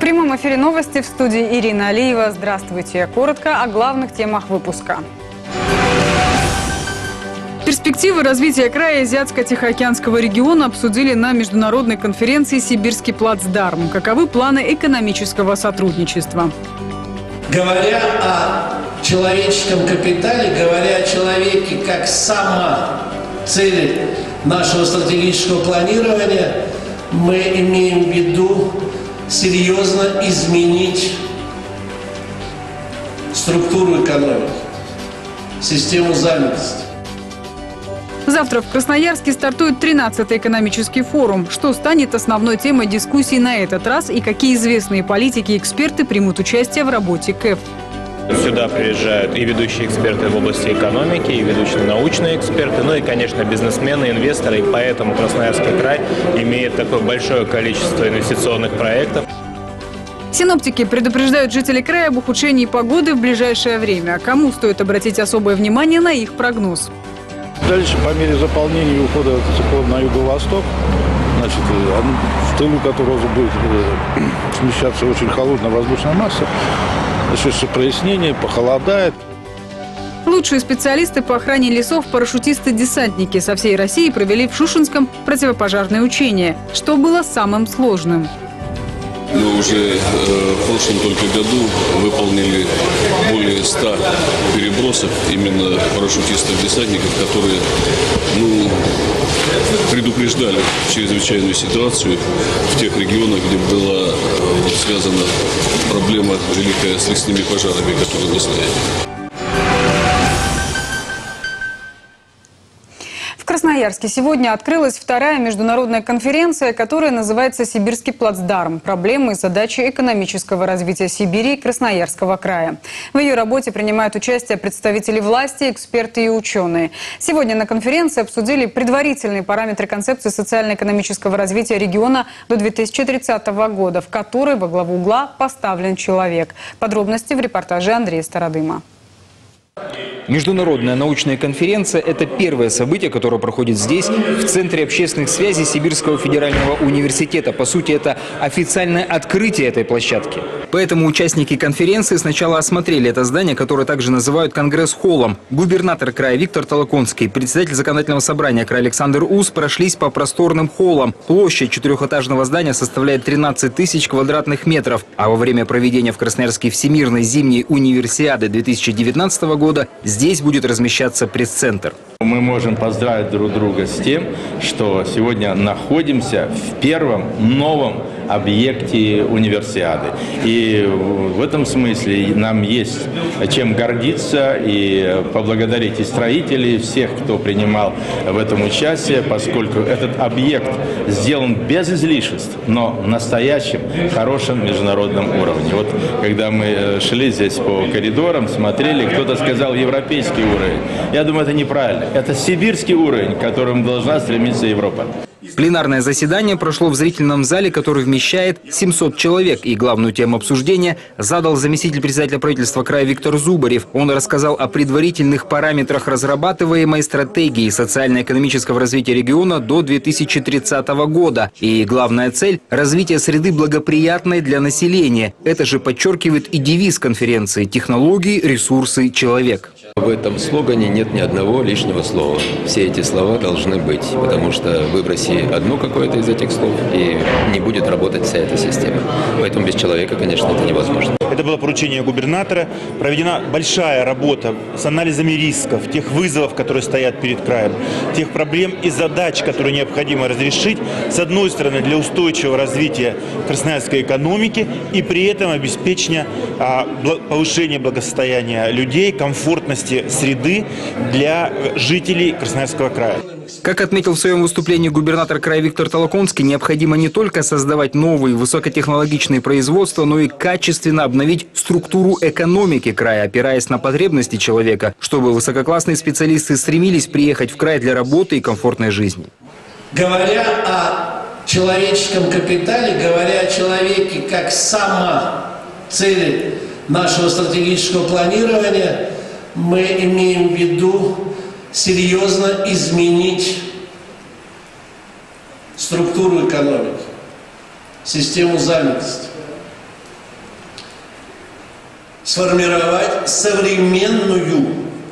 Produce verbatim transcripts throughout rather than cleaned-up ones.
В прямом эфире новости, в студии Ирина Алиева. Здравствуйте. Коротко о главных темах выпуска. Перспективы развития края Азиатско-Тихоокеанского региона обсудили на международной конференции «Сибирский плацдарм». Каковы планы экономического сотрудничества? Говоря о человеческом капитале, говоря о человеке как самоцели нашего стратегического планирования, мы имеем в виду серьезно изменить структуру экономики, систему занятости. Завтра в Красноярске стартует тринадцатый экономический форум. Что станет основной темой дискуссий на этот раз и какие известные политики и эксперты примут участие в работе КЭФ? Сюда приезжают и ведущие эксперты в области экономики, и ведущие научные эксперты, ну и, конечно, бизнесмены, инвесторы. И поэтому Красноярский край имеет такое большое количество инвестиционных проектов. Синоптики предупреждают жителей края об ухудшении погоды в ближайшее время. Кому стоит обратить особое внимание на их прогноз? Дальше, по мере заполнения и ухода циклона на юго-восток, значит, в тылу которого будет смещаться очень холодная воздушная масса, начнется прояснение, похолодает. Лучшие специалисты по охране лесов, парашютисты-десантники со всей России провели в Шушинском противопожарное учение. Что было самым сложным? Мы уже э, в прошлом только году выполнили более ста перебросов именно парашютистов-десантников, которые ну, предупреждали чрезвычайную ситуацию в тех регионах, где была э, вот, связана проблема великая с лесными пожарами, которые мы знаем. В Красноярске сегодня открылась вторая международная конференция, которая называется «Сибирский плацдарм. Проблемы и задачи экономического развития Сибири и Красноярского края». В ее работе принимают участие представители власти, эксперты и ученые. Сегодня на конференции обсудили предварительные параметры концепции социально-экономического развития региона до две тысячи тридцатого года, в которой во главу угла поставлен человек. Подробности в репортаже Андрея Стародыма. Международная научная конференция – это первое событие, которое проходит здесь, в Центре общественных связей Сибирского федерального университета. По сути, это официальное открытие этой площадки. Поэтому участники конференции сначала осмотрели это здание, которое также называют Конгресс-холлом. Губернатор края Виктор Толоконский, председатель законодательного собрания края Александр Ус прошлись по просторным холлам. Площадь четырехэтажного здания составляет тринадцать тысяч квадратных метров. А во время проведения в Красноярске Всемирной зимней универсиады две тысячи девятнадцатого года здесь будет размещаться пресс-центр. Мы можем поздравить друг друга с тем, что сегодня находимся в первом новом объекте универсиады. И в этом смысле нам есть чем гордиться и поблагодарить и строителей, и всех, кто принимал в этом участие, поскольку этот объект сделан без излишеств, но настоящим, хорошим международном уровне. Вот когда мы шли здесь по коридорам, смотрели, кто-то сказал европейский уровень. Я думаю, это неправильно. Это сибирский уровень, к которому должна стремиться Европа. Пленарное заседание прошло в зрительном зале, который вмещает семьсот человек. И главную тему обсуждения задал заместитель председателя правительства края Виктор Зубарев. Он рассказал о предварительных параметрах разрабатываемой стратегии социально-экономического развития региона до две тысячи тридцатого года. И главная цель – развитие среды благоприятной для населения. Это же подчеркивает и девиз конференции – технологии, ресурсы, человек. В этом слогане нет ни одного лишнего слова. Все эти слова должны быть, потому что выброси одно какое-то из этих слов, и не будет работать вся эта система. Поэтому без человека, конечно, это невозможно. Это было поручение губернатора. Проведена большая работа с анализами рисков, тех вызовов, которые стоят перед краем, тех проблем и задач, которые необходимо разрешить, с одной стороны, для устойчивого развития красноярской экономики и при этом обеспечения а, повышения благосостояния людей, комфортности среды для жителей Красноярского края. Как отметил в своем выступлении губернатор края Виктор Толоконский, необходимо не только создавать новые высокотехнологичные производства, но и качественно обновить структуру экономики края, опираясь на потребности человека, чтобы высококлассные специалисты стремились приехать в край для работы и комфортной жизни. Говоря о человеческом капитале, говоря о человеке как самоцели нашего стратегического планирования, мы имеем в виду серьезно изменить структуру экономики, систему занятости. сформировать современную,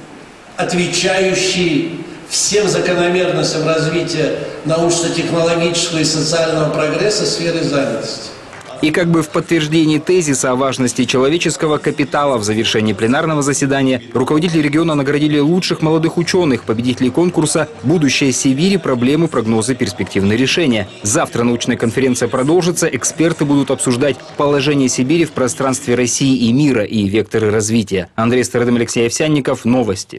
отвечающую всем закономерностям развития научно-технологического и социального прогресса сферы занятости. И как бы в подтверждении тезиса о важности человеческого капитала в завершении пленарного заседания руководители региона наградили лучших молодых ученых, победителей конкурса «Будущее Сибири. Проблемы, прогнозы, перспективные решения». Завтра научная конференция продолжится. Эксперты будут обсуждать положение Сибири в пространстве России и мира и векторы развития. Андрей Стародым, Алексей Овсянников. Новости.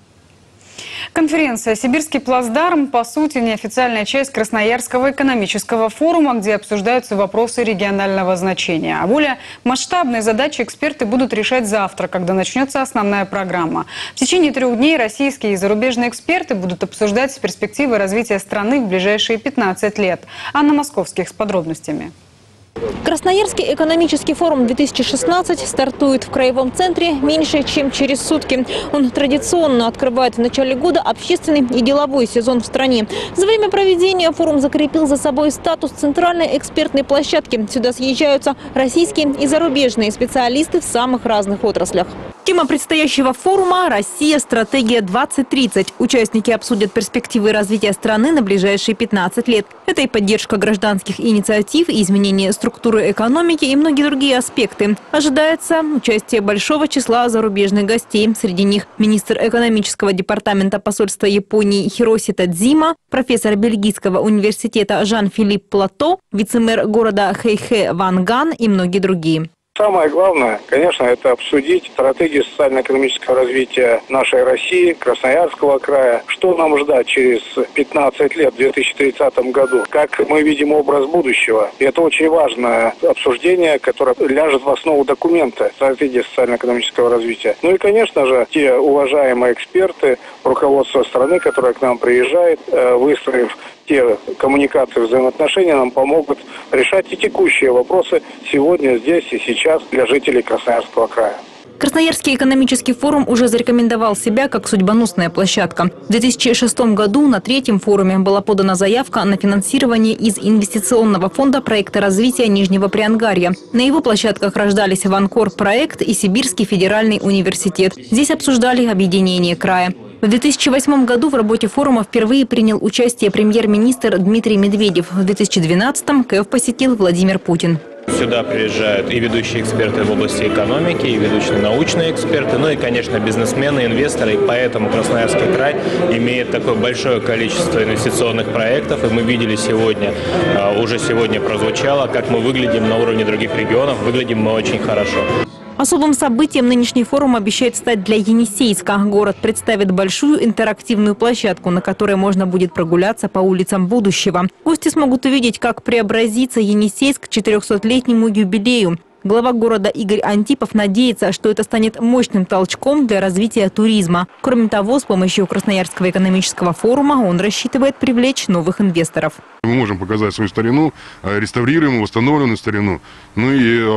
Конференция «Сибирский плацдарм» по сути неофициальная часть Красноярского экономического форума, где обсуждаются вопросы регионального значения. А более масштабные задачи эксперты будут решать завтра, когда начнется основная программа. В течение трех дней российские и зарубежные эксперты будут обсуждать перспективы развития страны в ближайшие пятнадцать лет. Анна Московских с подробностями. Красноярский экономический форум две тысячи шестнадцать стартует в краевом центре меньше, чем через сутки. Он традиционно открывает в начале года общественный и деловой сезон в стране. За время проведения форум закрепил за собой статус центральной экспертной площадки. Сюда съезжаются российские и зарубежные специалисты в самых разных отраслях. Тема предстоящего форума – «Россия. Стратегия двадцать тридцать». Участники обсудят перспективы развития страны на ближайшие пятнадцать лет. Это и поддержка гражданских инициатив, и изменение структуры экономики и многие другие аспекты. Ожидается участие большого числа зарубежных гостей. Среди них министр экономического департамента посольства Японии Хироси Тадзима, профессор Бельгийского университета Жан-Филипп Плато, вице-мэр города Хэйхэ Ван Ган и многие другие. Самое главное, конечно, это обсудить стратегию социально-экономического развития нашей России, Красноярского края. Что нам ждать через пятнадцать лет, в две тысячи тридцатом году? Как мы видим образ будущего? И это очень важное обсуждение, которое ляжет в основу документа стратегии социально-экономического развития. Ну и, конечно же, те уважаемые эксперты, руководство страны, которое к нам приезжает, выстроив те коммуникации, взаимоотношения, нам помогут решать и текущие вопросы сегодня, здесь и сейчас для жителей Красноярского края. Красноярский экономический форум уже зарекомендовал себя как судьбоносная площадка. В две тысячи шестом году на третьем форуме была подана заявка на финансирование из инвестиционного фонда проекта развития Нижнего Приангарья. На его площадках рождались Ванкор-проект и Сибирский федеральный университет. Здесь обсуждали объединение края. В две тысячи восьмом году в работе форума впервые принял участие премьер-министр Дмитрий Медведев. В две тысячи двенадцатом КЭФ посетил Владимир Путин. Сюда приезжают и ведущие эксперты в области экономики, и ведущие научные эксперты, ну и, конечно, бизнесмены, инвесторы. И поэтому Красноярский край имеет такое большое количество инвестиционных проектов. И мы видели сегодня, уже сегодня прозвучало, как мы выглядим на уровне других регионов. Выглядим мы очень хорошо. Особым событием нынешний форум обещает стать для Енисейска. Город представит большую интерактивную площадку, на которой можно будет прогуляться по улицам будущего. Гости смогут увидеть, как преобразится Енисейск к четырехсотлетнему юбилею. Глава города Игорь Антипов надеется, что это станет мощным толчком для развития туризма. Кроме того, с помощью Красноярского экономического форума он рассчитывает привлечь новых инвесторов. Мы можем показать свою старину, реставрируемую, восстановленную старину. Ну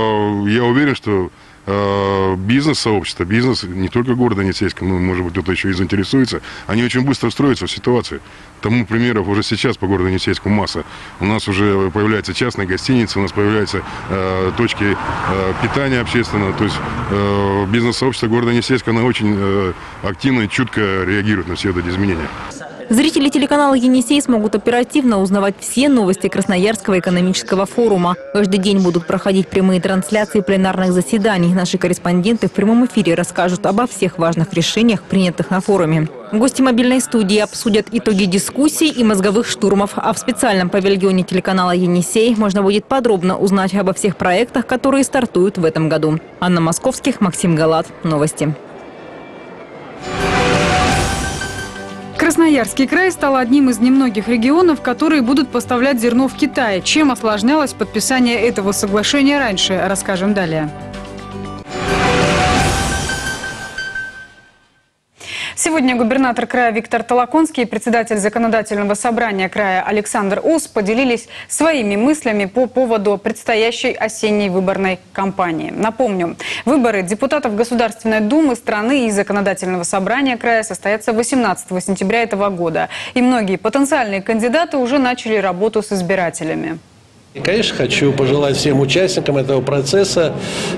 и я уверен, что бизнес-сообщество, бизнес не только города Енисейска, но, может быть, кто-то еще и заинтересуется, они очень быстро встроятся в ситуацию. Тому примеров уже сейчас по городу Енисейску масса. У нас уже появляются частные гостиницы, у нас появляются э, точки э, питания общественного. То есть э, бизнес-сообщество города Енисейска, оно очень э, активно и чутко реагирует на все эти изменения. Зрители телеканала «Енисей» смогут оперативно узнавать все новости Красноярского экономического форума. Каждый день будут проходить прямые трансляции пленарных заседаний. Наши корреспонденты в прямом эфире расскажут обо всех важных решениях, принятых на форуме. Гости мобильной студии обсудят итоги дискуссий и мозговых штурмов. А в специальном павильоне телеканала «Енисей» можно будет подробно узнать обо всех проектах, которые стартуют в этом году. Анна Московских, Максим Галат. Новости. Красноярский край стал одним из немногих регионов, которые будут поставлять зерно в Китай. Чем осложнялось подписание этого соглашения раньше, расскажем далее. Сегодня губернатор края Виктор Толоконский и председатель законодательного собрания края Александр Ус поделились своими мыслями по поводу предстоящей осенней выборной кампании. Напомню, выборы депутатов Государственной Думы страны и законодательного собрания края состоятся восемнадцатого сентября этого года. И многие потенциальные кандидаты уже начали работу с избирателями. И, конечно, хочу пожелать всем участникам этого процесса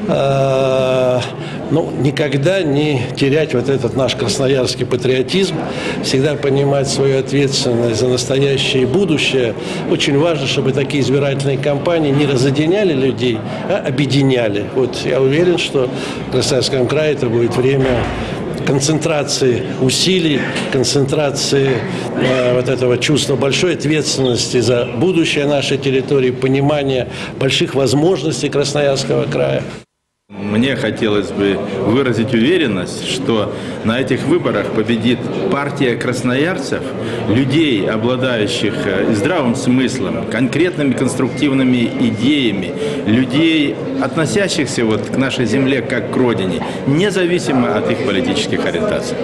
э, ну, никогда не терять вот этот наш красноярский патриотизм, всегда понимать свою ответственность за настоящее и будущее. Очень важно, чтобы такие избирательные кампании не разъединяли людей, а объединяли. Вот я уверен, что в Красноярском крае это будет время концентрации усилий, концентрации э, вот этого чувства большой ответственности за будущее нашей территории, понимания больших возможностей Красноярского края. Мне хотелось бы выразить уверенность, что на этих выборах победит партия красноярцев, людей, обладающих здравым смыслом, конкретными конструктивными идеями, людей, относящихся вот к нашей земле как к родине, независимо от их политических ориентаций.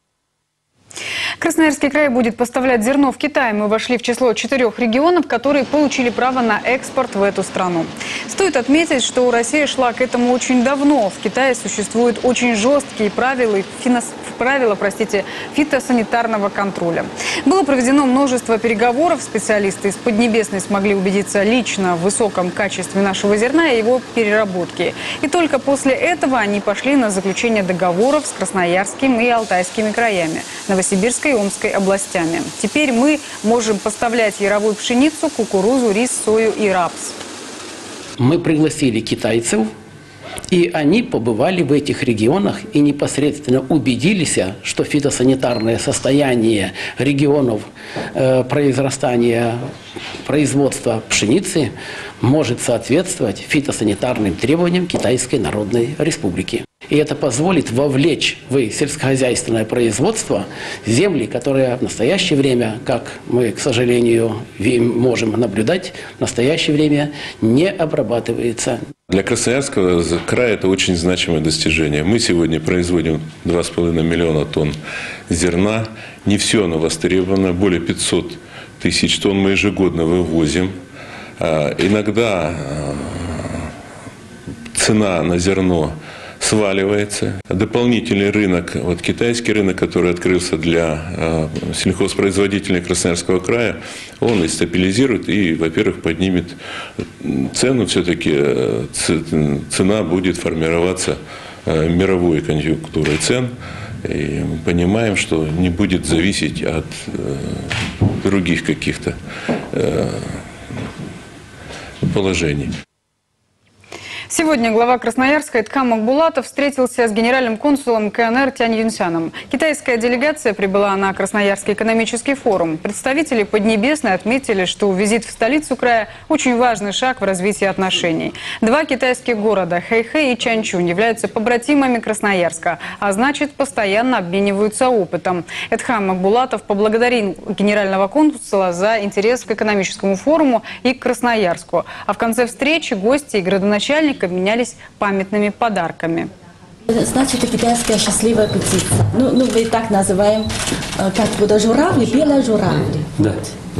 Красноярский край будет поставлять зерно в Китай. Мы вошли в число четырех регионов, которые получили право на экспорт в эту страну. Стоит отметить, что Россия шла к этому очень давно. В Китае существуют очень жесткие правила, финос, правила простите, фитосанитарного контроля. Было проведено множество переговоров. Специалисты из Поднебесной смогли убедиться лично в высоком качестве нашего зерна и его переработки. И только после этого они пошли на заключение договоров с Красноярским и Алтайскими краями, Новосибирской и Омской областями. Теперь мы можем поставлять яровую пшеницу, кукурузу, рис, сою и рапс. Мы пригласили китайцев, и они побывали в этих регионах и непосредственно убедились, что фитосанитарное состояние регионов э, произрастания, производства пшеницы может соответствовать фитосанитарным требованиям Китайской Народной Республики. И это позволит вовлечь в сельскохозяйственное производство земли, которые в настоящее время, как мы, к сожалению, можем наблюдать, в настоящее время не обрабатывается. Для Красноярского края это очень значимое достижение. Мы сегодня производим два с половиной миллиона тонн зерна. Не все оно востребовано. Более пятисот тысяч тонн мы ежегодно вывозим. Иногда цена на зерно сваливается. Дополнительный рынок, вот китайский рынок, который открылся для э, сельхозпроизводителей Красноярского края, он и стабилизирует, и, во-первых, поднимет цену. Все-таки э, цена будет формироваться э, мировой конъюнктурой цен. И мы понимаем, что не будет зависеть от э, других каких-то э, положений. Сегодня глава Красноярска Эдхам Макбулатов встретился с генеральным консулом КНР Тянь Юнсяном. Китайская делегация прибыла на Красноярский экономический форум. Представители Поднебесной отметили, что визит в столицу края – очень важный шаг в развитии отношений. Два китайских города – Хэйхэй и Чанчунь являются побратимами Красноярска, а значит, постоянно обмениваются опытом. Эдхам Макбулатов поблагодарил генерального консула за интерес к экономическому форуму и к Красноярску. А в конце встречи гости и градоначальник обменялись памятными подарками. Значит, это китайская счастливая птица. Ну, ну мы так называем, как будто журавли, белая журавли. Да.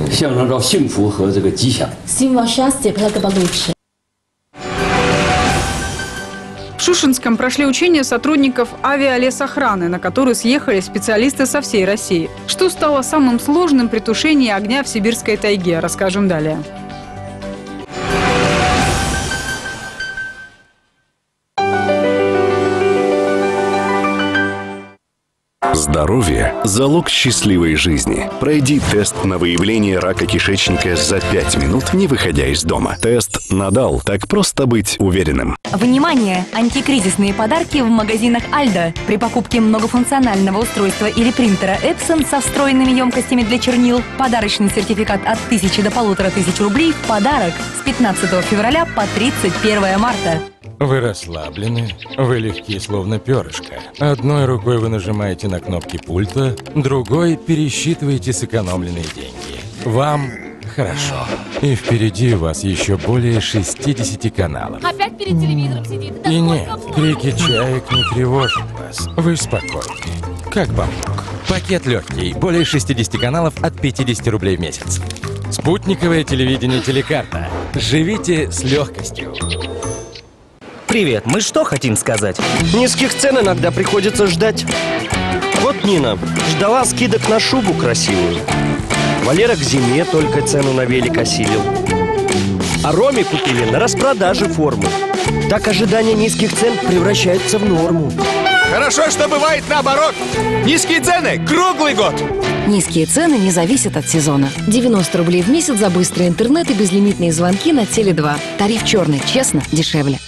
Символ счастья, благополучия. В Шушинском прошли учения сотрудников авиалесохраны, на которые съехали специалисты со всей России. Что стало самым сложным при тушении огня в сибирской тайге, расскажем далее. Здоровье – залог счастливой жизни. Пройди тест на выявление рака кишечника за пять минут, не выходя из дома. Тест «Надал». Так просто быть уверенным. Внимание! Антикризисные подарки в магазинах «Альдо». При покупке многофункционального устройства или принтера Epson со встроенными емкостями для чернил подарочный сертификат от тысячи до полутора тысяч рублей в подарок с пятнадцатого февраля по тридцать первое марта. Вы расслаблены, вы легки, словно перышко. Одной рукой вы нажимаете на кнопки пульта, другой пересчитываете сэкономленные деньги. Вам хорошо. И впереди у вас еще более шестидесяти каналов. Опять перед телевизором сидит? Да И нет, крики чаек не тревожат вас. Вы спокойны. Как бамбук. Пакет легкий, более шестидесяти каналов от пятидесяти рублей в месяц. Спутниковое телевидение «Телекарта». Живите с легкостью. Привет, мы что хотим сказать? Низких цен иногда приходится ждать. Вот Нина ждала скидок на шубу красивую. Валера к зиме только цену на велик осилил. А Роме купили на распродаже форму. Так ожидания низких цен превращаются в норму. Хорошо, что бывает наоборот. Низкие цены круглый год. Низкие цены не зависят от сезона. девяносто рублей в месяц за быстрый интернет и безлимитные звонки на Теле два. Тариф черный. Честно, дешевле.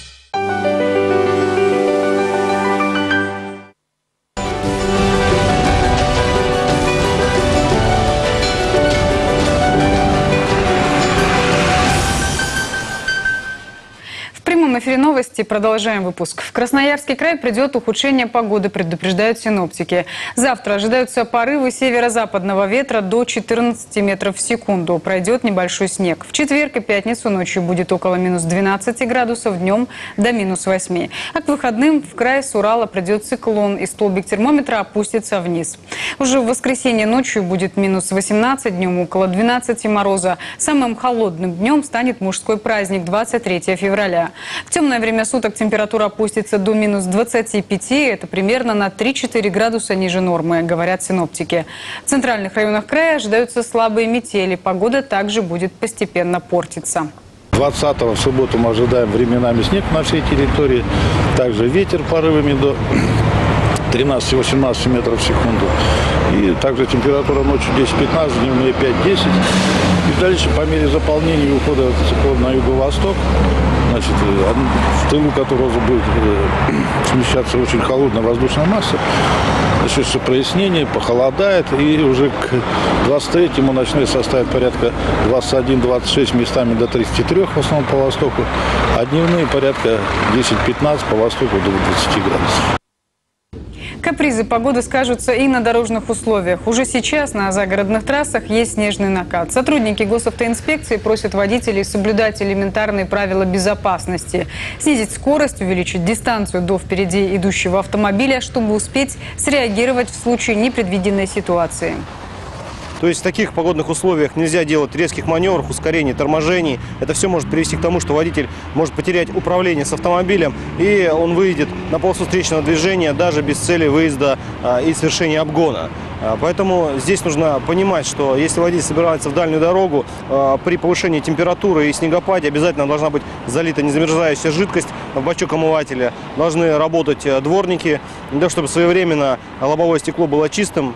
В эфире новости. Продолжаем выпуск. В Красноярский край придет ухудшение погоды, предупреждают синоптики. Завтра ожидаются порывы северо-западного ветра до четырнадцати метров в секунду. Пройдет небольшой снег. В четверг и пятницу ночью будет около минус двенадцати градусов, днем до минус восьми. А к выходным в край с Урала придет циклон, и столбик термометра опустится вниз. Уже в воскресенье ночью будет минус восемнадцать, днем около двенадцати мороза. Самым холодным днем станет мужской праздник двадцать третьего февраля. В темное время суток температура опустится до минус двадцати пяти. Это примерно на три-четыре градуса ниже нормы, говорят синоптики. В центральных районах края ожидаются слабые метели. Погода также будет постепенно портиться. двадцатого в субботу мы ожидаем временами снег на всей территории. Также ветер порывами до тринадцати-восемнадцати метров в секунду. И также температура ночью десять-пятнадцать, дневные пять-десять. И дальше по мере заполнения и ухода циклона на юго-восток, значит, в тылу которого будет смещаться очень холодная воздушная масса, начнется прояснение, похолодает, и уже к двадцать третьему ночной составит порядка двадцать один — двадцать шесть, местами до тридцати трёх, в основном по востоку, а дневные порядка десять-пятнадцать, по востоку до двадцати градусов. Капризы погоды скажутся и на дорожных условиях. Уже сейчас на загородных трассах есть снежный накат. Сотрудники госавтоинспекции просят водителей соблюдать элементарные правила безопасности. Снизить скорость, увеличить дистанцию до впереди идущего автомобиля, чтобы успеть среагировать в случае непредвиденной ситуации. То есть в таких погодных условиях нельзя делать резких маневров, ускорений, торможений. Это все может привести к тому, что водитель может потерять управление с автомобилем, и он выйдет на полосу встречного движения даже без цели выезда а, и совершения обгона. А, поэтому здесь нужно понимать, что если водитель собирается в дальнюю дорогу, а, при повышении температуры и снегопаде обязательно должна быть залита незамерзающая жидкость в бачок омывателя. Должны работать дворники, для того, чтобы своевременно лобовое стекло было чистым.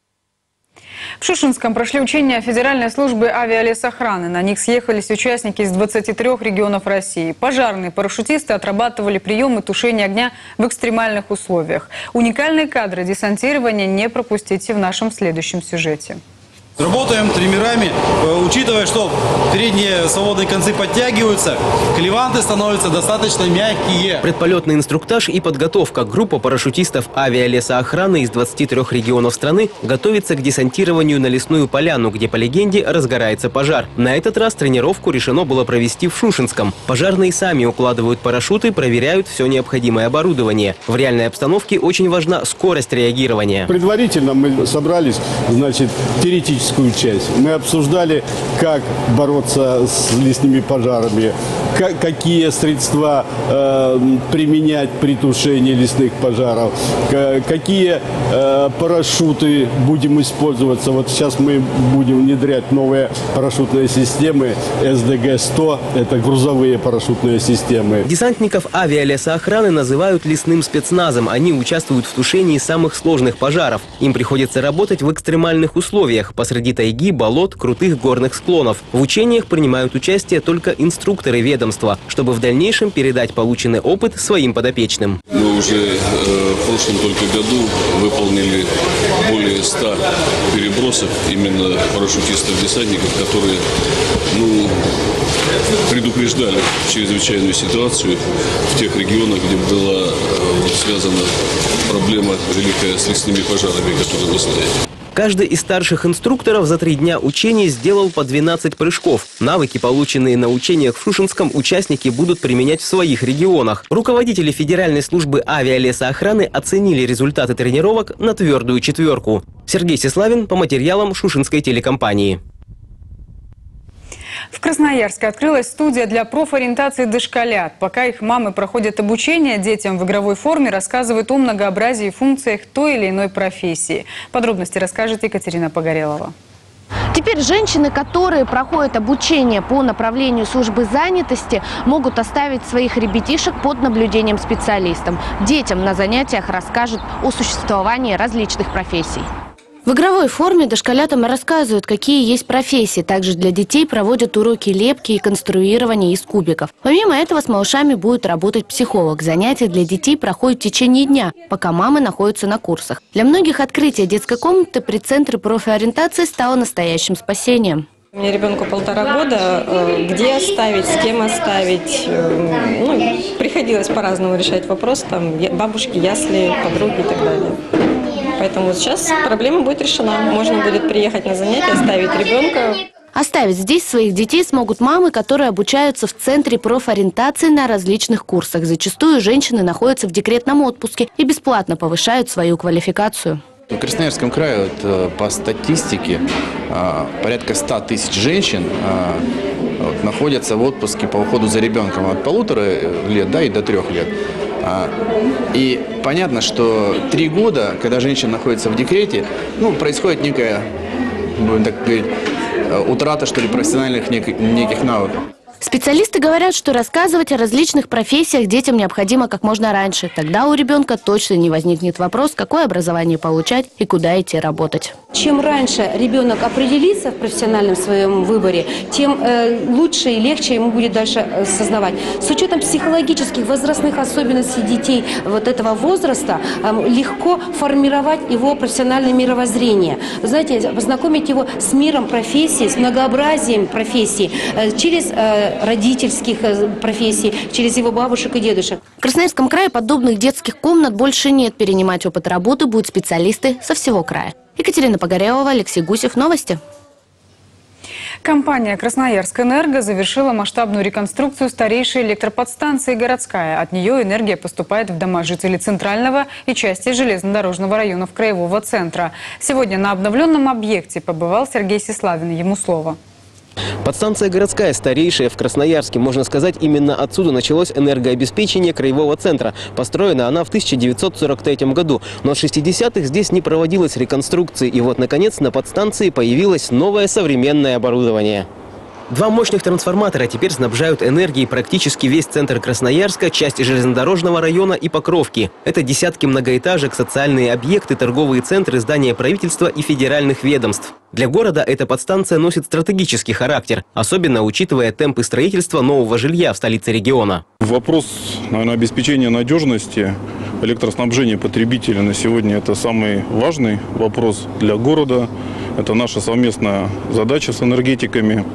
В Шушинском прошли учения Федеральной службы авиалесохраны. На них съехались участники из двадцати трёх регионов России. Пожарные парашютисты отрабатывали приемы тушения огня в экстремальных условиях. Уникальные кадры десантирования не пропустите в нашем следующем сюжете. Работаем триммерами, учитывая, что передние свободные концы подтягиваются, клеванты становятся достаточно мягкие. Предполетный инструктаж и подготовка. Группа парашютистов авиалесоохраны из двадцати трёх регионов страны готовится к десантированию на лесную поляну, где, по легенде, разгорается пожар. На этот раз тренировку решено было провести в Шушинском. Пожарные сами укладывают парашюты, проверяют все необходимое оборудование. В реальной обстановке очень важна скорость реагирования. Предварительно мы собрались, значит, теоретически часть. Мы обсуждали, как бороться с лесными пожарами, как, какие средства э, применять при тушении лесных пожаров, к, какие э, парашюты будем использоваться. Вот сейчас мы будем внедрять новые парашютные системы эс дэ гэ сто, это грузовые парашютные системы. Десантников авиалесоохраны называют лесным спецназом. Они участвуют в тушении самых сложных пожаров. Им приходится работать в экстремальных условиях, посреди тайги, болот, крутых горных склонов. В учениях принимают участие только инструкторы ведомства, чтобы в дальнейшем передать полученный опыт своим подопечным. Мы уже э, в прошлом только году выполнили более ста перебросов именно парашютистов-десантников, которые ну, предупреждали чрезвычайную ситуацию в тех регионах, где была э, вот, связана проблема великая с лесными пожарами, которые вы знаете. Каждый из старших инструкторов за три дня учений сделал по двенадцать прыжков. Навыки, полученные на учениях в Шушинском, участники будут применять в своих регионах. Руководители Федеральной службы авиалесоохраны оценили результаты тренировок на твердую четверку. Сергей Сеславин по материалам Шушинской телекомпании. В Красноярске открылась студия для профориентации дошколят. Пока их мамы проходят обучение, детям в игровой форме рассказывают о многообразии и функциях той или иной профессии. Подробности расскажет Екатерина Погорелова. Теперь женщины, которые проходят обучение по направлению службы занятости, могут оставить своих ребятишек под наблюдением специалистов. Детям на занятиях расскажут о существовании различных профессий. В игровой форме дошколятам рассказывают, какие есть профессии. Также для детей проводят уроки лепки и конструирования из кубиков. Помимо этого с малышами будет работать психолог. Занятия для детей проходят в течение дня, пока мамы находятся на курсах. Для многих открытие детской комнаты при центре профориентации стало настоящим спасением. У меня ребенку полтора года. Где оставить, с кем оставить? Ну, приходилось по-разному решать вопрос. Там бабушки, ясли, подруги и так далее. Поэтому сейчас проблема будет решена. Можно будет приехать на занятия, оставить ребенка. Оставить здесь своих детей смогут мамы, которые обучаются в центре профориентации на различных курсах. Зачастую женщины находятся в декретном отпуске и бесплатно повышают свою квалификацию. В Красноярском крае вот, по статистике порядка ста тысяч женщин вот, находятся в отпуске по уходу за ребенком от полутора лет, да, и до трех лет. И понятно, что три года, когда женщина находится в декрете, ну, происходит некая, будем так говорить, утрата, что ли, профессиональных неких, неких навыков. Специалисты говорят, что рассказывать о различных профессиях детям необходимо как можно раньше. Тогда у ребенка точно не возникнет вопрос, какое образование получать и куда идти работать. Чем раньше ребенок определится в профессиональном своем выборе, тем э, лучше и легче ему будет дальше э, сознавать. С учетом психологических возрастных особенностей детей вот этого возраста э, легко формировать его профессиональное мировоззрение. Вы знаете, познакомить его с миром профессий, с многообразием профессий э, через э, родительских профессий, через его бабушек и дедушек. В Красноярском крае подобных детских комнат больше нет. Перенимать опыт работы будут специалисты со всего края. Екатерина Погорелова, Алексей Гусев. Новости. Компания «Красноярскэнерго» завершила масштабную реконструкцию старейшей электроподстанции «Городская». От нее энергия поступает в дома жителей Центрального и части железнодорожного районов Краевого центра. Сегодня на обновленном объекте побывал Сергей Сеславин. Ему слово. Подстанция «Городская» старейшая в Красноярске. Можно сказать, именно отсюда началось энергообеспечение Краевого центра. Построена она в тысяча девятьсот сорок третьем году. Но в шестидесятых здесь не проводилась реконструкции. И вот, наконец, на подстанции появилось новое современное оборудование. Два мощных трансформатора теперь снабжают энергией практически весь центр Красноярска, части железнодорожного района и Покровки. Это десятки многоэтажек, социальные объекты, торговые центры, здания правительства и федеральных ведомств. Для города эта подстанция носит стратегический характер, особенно учитывая темпы строительства нового жилья в столице региона. Вопрос, наверное, обеспечения надежности электроснабжения потребителя на сегодня – это самый важный вопрос для города. Это наша совместная задача с энергетиками.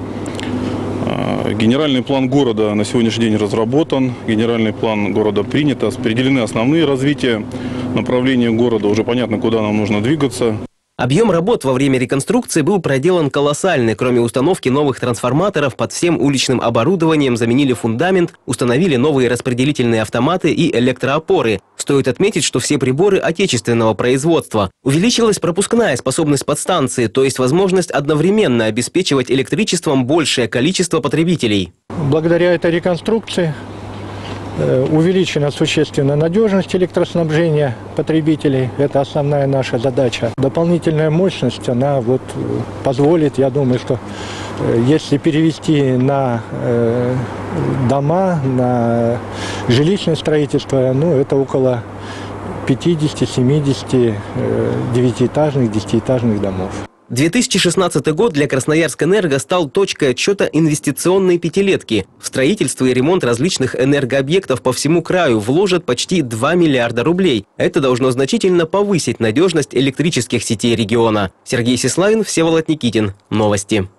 Генеральный план города на сегодняшний день разработан, генеральный план города принят, определены основные развития направления города, уже понятно, куда нам нужно двигаться. Объем работ во время реконструкции был проделан колоссальный. Кроме установки новых трансформаторов, под всем уличным оборудованием заменили фундамент, установили новые распределительные автоматы и электроопоры. Стоит отметить, что все приборы отечественного производства. Увеличилась пропускная способность подстанции, то есть возможность одновременно обеспечивать электричеством большее количество потребителей. Благодаря этой реконструкции увеличена существенно надежность электроснабжения потребителей. Это основная наша задача. Дополнительная мощность, она вот позволит, я думаю, что если перевести на э, дома, на жилищное строительство, ну, это около пятидесяти-семидесяти э, девятиэтажных, десятиэтажных домов. две тысячи шестнадцатый год для Красноярскэнерго стал точкой отсчета инвестиционной пятилетки. В строительство и ремонт различных энергообъектов по всему краю вложат почти два миллиарда рублей. Это должно значительно повысить надежность электрических сетей региона. Сергей Сеславин, Всеволод Никитин. Новости.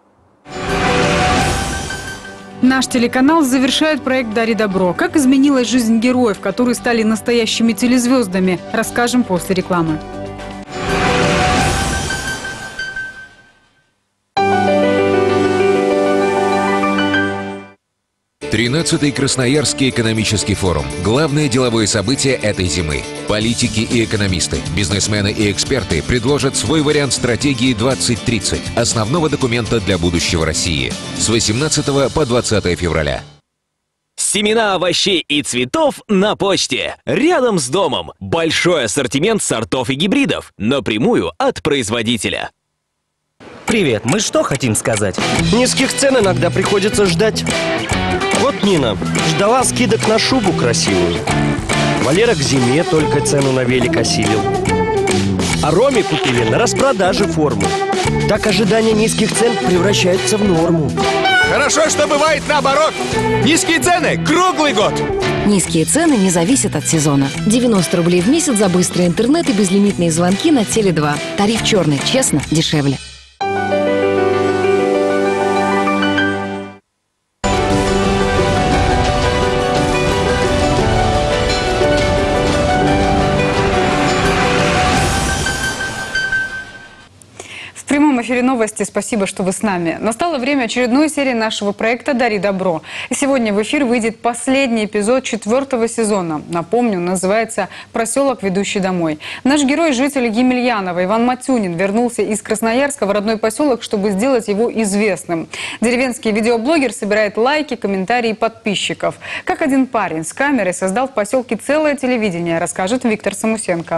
Наш телеканал завершает проект «Дари добро». Как изменилась жизнь героев, которые стали настоящими телезвездами, расскажем после рекламы. тринадцатый Красноярский экономический форум. Главное деловое событие этой зимы. Политики и экономисты, бизнесмены и эксперты предложат свой вариант стратегии двадцать тридцать, основного документа для будущего России. С восемнадцатого по двадцатое февраля. Семена овощей и цветов на почте. Рядом с домом. Большой ассортимент сортов и гибридов. Напрямую от производителя. Привет, мы что хотим сказать? Низких цен иногда приходится ждать. Вот Нина ждала скидок на шубу красивую. Валера к зиме только цену на велик осилил. А Роме купили на распродаже форму. Так ожидание низких цен превращается в норму. Хорошо, что бывает наоборот. Низкие цены круглый год. Низкие цены не зависят от сезона. девяносто рублей в месяц за быстрый интернет и безлимитные звонки на Теле два. Тариф черный, честно, дешевле. В прямом эфире новости. Спасибо, что вы с нами. Настало время очередной серии нашего проекта «Дари добро». И сегодня в эфир выйдет последний эпизод четвертого сезона. Напомню, называется «Проселок, ведущий домой». Наш герой, житель Емельянова Иван Матюнин, вернулся из Красноярска в родной поселок, чтобы сделать его известным. Деревенский видеоблогер собирает лайки, комментарии подписчиков. Как один парень с камерой создал в поселке целое телевидение, расскажет Виктор Самусенко.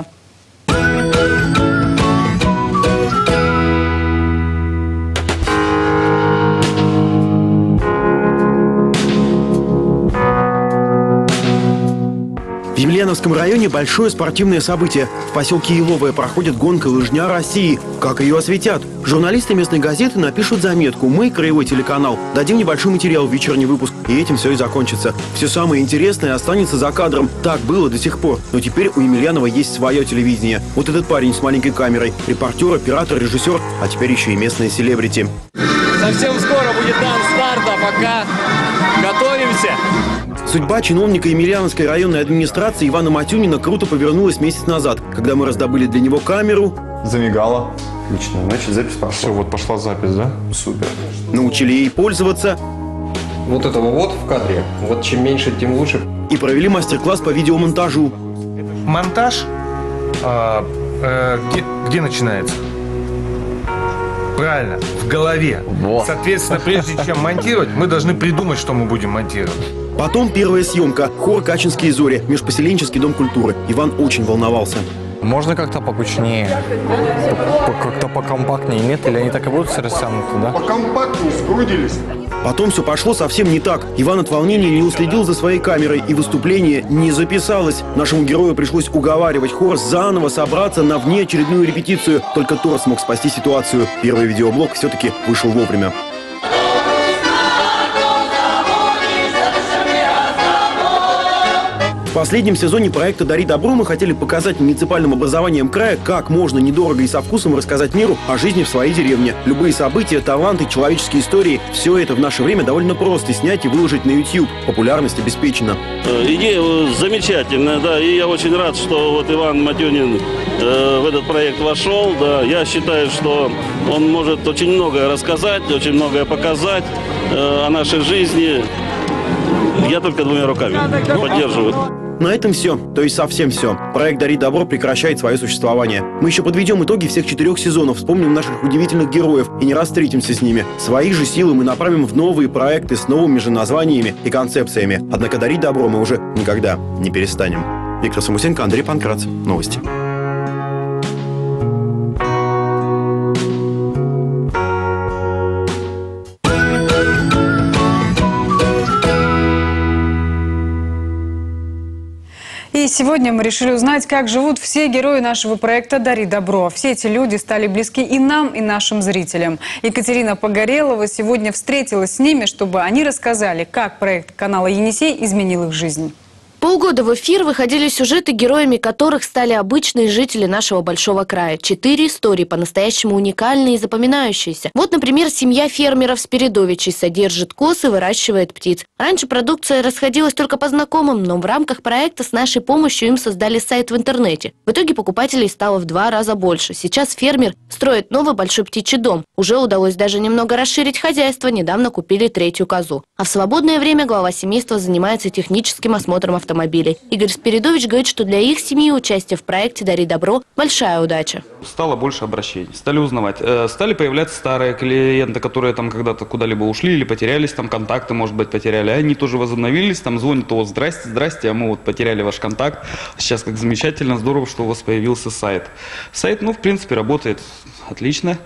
В Емельяновском районе большое спортивное событие. В поселке Еловое проходит гонка «Лыжня России». Как ее осветят? Журналисты местной газеты напишут заметку. Мы, краевой телеканал, дадим небольшой материал в вечерний выпуск. И этим все и закончится. Все самое интересное останется за кадром. Так было до сих пор. Но теперь у Емельянова есть свое телевидение. Вот этот парень с маленькой камерой. Репортер, оператор, режиссер, а теперь еще и местные селебрити. Совсем скоро будет дан старт, а пока готовимся. Судьба чиновника Емельяновской районной администрации Ивана Матюнина круто повернулась месяц назад, когда мы раздобыли для него камеру. Замигала. Отлично. Значит, запись пошла. Все, вот пошла запись, да? Супер. Научили ей пользоваться. Вот этого вот в кадре. Вот чем меньше, тем лучше. И провели мастер-класс по видеомонтажу. Монтаж а, э, где, где начинается? Правильно, в голове. Во. Соответственно, прежде чем монтировать, мы должны придумать, что мы будем монтировать. Потом первая съемка. Хор «Качинские зори», межпоселенческий дом культуры. Иван очень волновался. Можно как-то покучнее, как-то покомпактнее. Нет, или они так и будут все растянуты, да? Покомпактнее, сгрудились. Потом все пошло совсем не так. Иван от волнения не уследил за своей камерой, и выступление не записалось. Нашему герою пришлось уговаривать хор заново собраться на внеочередную репетицию. Только Тор смог спасти ситуацию. Первый видеоблог все-таки вышел вовремя. В последнем сезоне проекта «Дари добро» мы хотели показать муниципальным образованием края, как можно недорого и со вкусом рассказать миру о жизни в своей деревне. Любые события, таланты, человеческие истории – все это в наше время довольно просто снять и выложить на YouTube. Популярность обеспечена. Идея замечательная, да, и я очень рад, что вот Иван Матюнин э, в этот проект вошел. Да. Я считаю, что он может очень многое рассказать, очень многое показать э, о нашей жизни. Я только двумя руками поддерживаю. На этом все, то есть совсем все. Проект «Дари добро» прекращает свое существование. Мы еще подведем итоги всех четырех сезонов, вспомним наших удивительных героев и не раз встретимся с ними. Свои же силы мы направим в новые проекты с новыми же названиями и концепциями. Однако дарить добро мы уже никогда не перестанем. Виктор Самусенко, Андрей Панкрац. Новости. И сегодня мы решили узнать, как живут все герои нашего проекта «Дари добро». Все эти люди стали близки и нам, и нашим зрителям. Екатерина Погорелова сегодня встретилась с ними, чтобы они рассказали, как проект канала «Енисей» изменил их жизнь. Полгода в эфир выходили сюжеты, героями которых стали обычные жители нашего большого края. Четыре истории по-настоящему уникальные и запоминающиеся. Вот, например, семья фермеров Спиридовичей содержит коз и выращивает птиц. Раньше продукция расходилась только по знакомым, но в рамках проекта с нашей помощью им создали сайт в интернете. В итоге покупателей стало в два раза больше. Сейчас фермер строит новый большой птичий дом. Уже удалось даже немного расширить хозяйство, недавно купили третью козу. А в свободное время глава семейства занимается техническим осмотром автомобилей. Игорь Спиридович говорит, что для их семьи участие в проекте «Дари добро» – большая удача. Стало больше обращений, стали узнавать. Э, стали появляться старые клиенты, которые там когда-то куда-либо ушли или потерялись, там контакты, может быть, потеряли. Они тоже возобновились, там звонят, вот, здрасте, здрасте, а мы вот потеряли ваш контакт. Сейчас как замечательно, здорово, что у вас появился сайт. Сайт, ну, в принципе, работает отлично.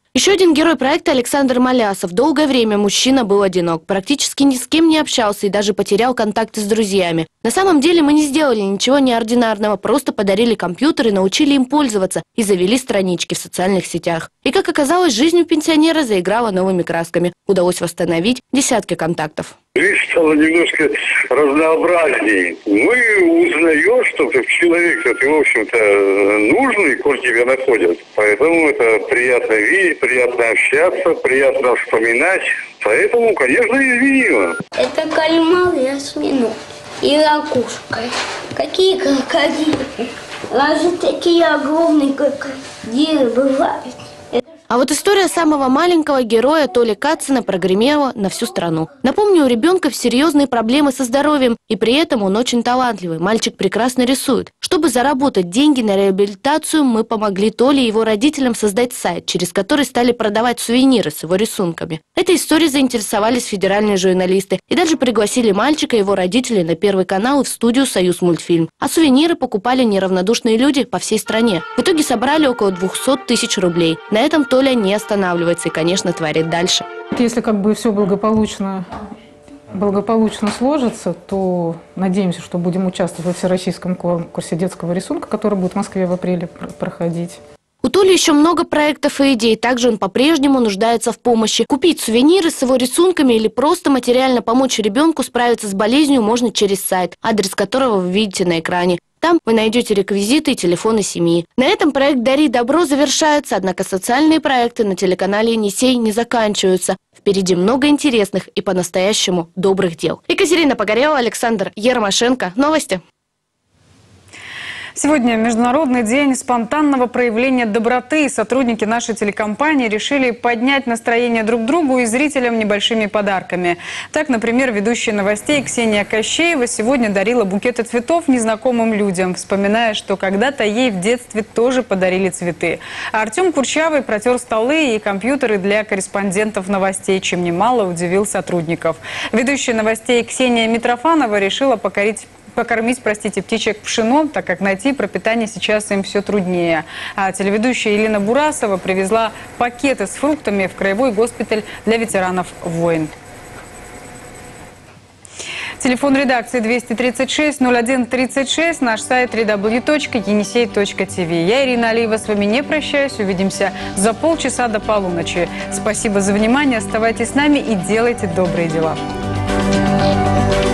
Еще один герой проекта Александр Малясов. Долгое время мужчина был одинок, практически ни с кем не общался и даже потерял контакты с друзьями. На самом деле мы не сделали ничего неординарного, просто подарили компьютер и научили им пользоваться и завели странички в социальных сетях. И как оказалось, жизнь у пенсионера заиграла новыми красками. Удалось восстановить десятки контактов. Жизнь стала немножко разнообразнее. Мы узнаем, что человек, ты, в общем-то, нужный, коль тебя находят. Поэтому это приятно видеть, приятно общаться, приятно вспоминать. Поэтому, конечно, извинимо. Это кальмар и осьминог. И ракушка. Какие крокодилы? Разве такие огромные крокодилы бывают? А вот история самого маленького героя Толи Кацина прогремела на всю страну. Напомню, у ребенка серьезные проблемы со здоровьем, и при этом он очень талантливый. Мальчик прекрасно рисует. Чтобы заработать деньги на реабилитацию, мы помогли Толе и его родителям создать сайт, через который стали продавать сувениры с его рисунками. Этой историей заинтересовались федеральные журналисты и даже пригласили мальчика и его родителей на Первый канал и в студию «Союз мультфильм». А сувениры покупали неравнодушные люди по всей стране. В итоге собрали около двухсот тысяч рублей. На этом Толя Толя не останавливается и, конечно, творит дальше. Если как бы все благополучно, благополучно сложится, то надеемся, что будем участвовать во всероссийском конкурсе детского рисунка, который будет в Москве в апреле проходить. У Толи еще много проектов и идей. Также он по-прежнему нуждается в помощи. Купить сувениры с его рисунками или просто материально помочь ребенку справиться с болезнью можно через сайт, адрес которого вы видите на экране. Там вы найдете реквизиты и телефоны семьи. На этом проект «Дари добро» завершается, однако социальные проекты на телеканале «Енисей» не заканчиваются. Впереди много интересных и по-настоящему добрых дел. Екатерина Погорелова, Александр Ермашенко. Новости. Сегодня Международный день спонтанного проявления доброты. Сотрудники нашей телекомпании решили поднять настроение друг другу и зрителям небольшими подарками. Так, например, ведущая новостей Ксения Кощеева сегодня дарила букеты цветов незнакомым людям, вспоминая, что когда-то ей в детстве тоже подарили цветы. А Артем Курчавый протер столы и компьютеры для корреспондентов новостей, чем немало удивил сотрудников. Ведущая новостей Ксения Митрофанова решила покорить покормить, простите, птичек пшеном, так как найти пропитание сейчас им все труднее. А телеведущая Елена Бурасова привезла пакеты с фруктами в краевой госпиталь для ветеранов войн. Телефон редакции двести тридцать шесть ноль один тридцать шесть, наш сайт дабл ю дабл ю дабл ю точка енисей точка ти ви. Я, Ирина Алиева, с вами не прощаюсь. Увидимся за полчаса до полуночи. Спасибо за внимание, оставайтесь с нами и делайте добрые дела.